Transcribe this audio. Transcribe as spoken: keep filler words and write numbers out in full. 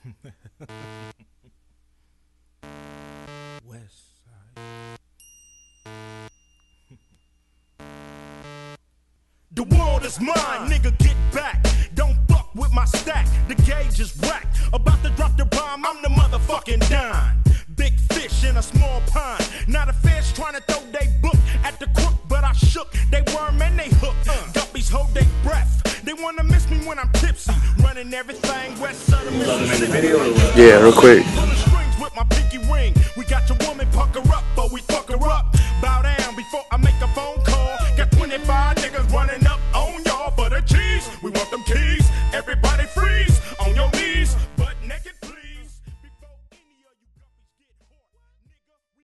West Side. The world is mine, nigga, get back. Don't fuck with my stack, the gauge is whacked. About to drop the bomb, I'm the motherfucking dime. Big fish in a small pond. Not a fish trying to throw they book at the crook, but I shook. They worm and they hook. Uh, Guppies hold their breath. They wanna miss me when I'm tipsy. Running everything west side of Mississippi. Yeah, real quick. With my pinky ring, we got your woman